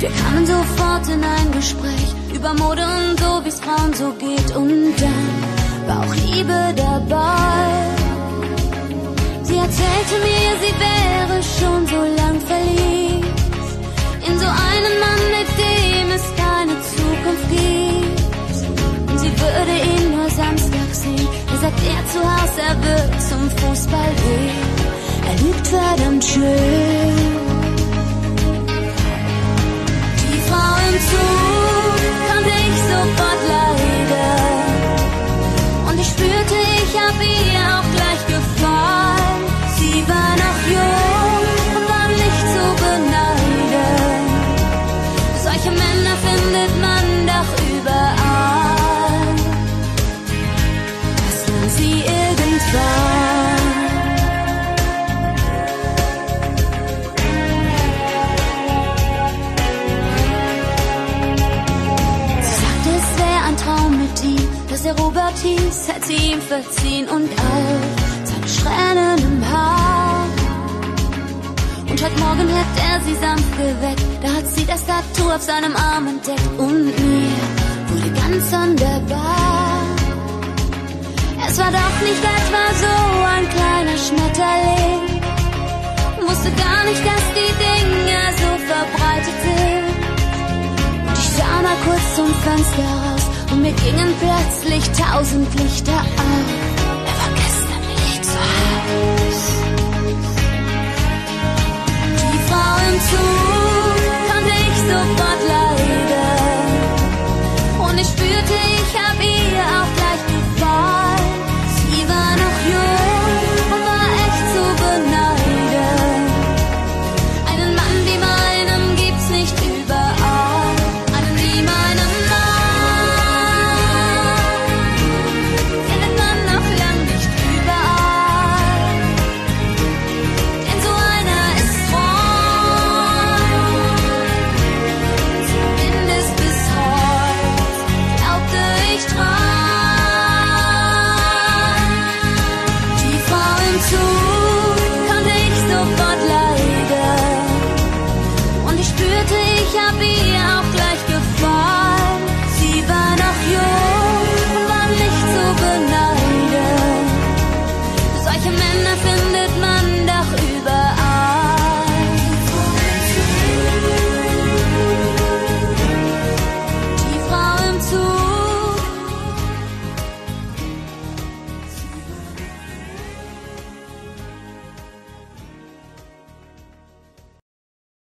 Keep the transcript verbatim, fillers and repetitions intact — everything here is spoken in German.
Wir kamen sofort in ein Gespräch über Mode und so, wie's Frauen so geht. Und dann war auch Liebe dabei. Sie erzählte mir, sie wäre schon so lang verliebt in so einen Mann, mit dem es keine Zukunft gibt. Und sie würde ihn nur samstags sehen. Er sagt er zu Hause, er wird zum Fußball gehen. Er lügt verdammt schön. Die Frau im Zug konnte ich sofort leiden. Und ich spürte, ich hab ihr auch gleich gefallen. Sie war noch jung und war nicht zu beneiden. Solche Männer findet man doch überall. Das lernt sie irgendwann. Sie sagte, es wäre ein Traum mit ihm, dass der Robert hieß, hätte sie ihm verziehen und all seine Strähnen im Haar. Und heute Morgen hat er sie sanft geweckt, da hat sie das Tattoo auf seinem Arm entdeckt. Und mir wurde ganz sonderbar. Es war doch nicht etwa so ein kleiner Schmetterling, wusste gar nicht, dass die Dinge so verbreitet sind. Und ich sah mal kurz zum Fenster raus und mir gingen plötzlich tausend Lichter auf. Er war gestern nicht so hart.